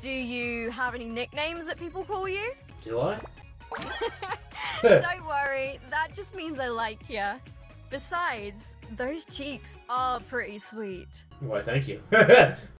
Do you have any nicknames that people call you? Do I? Don't worry, that just means I like ya. Besides, those cheeks are pretty sweet. Why, thank you.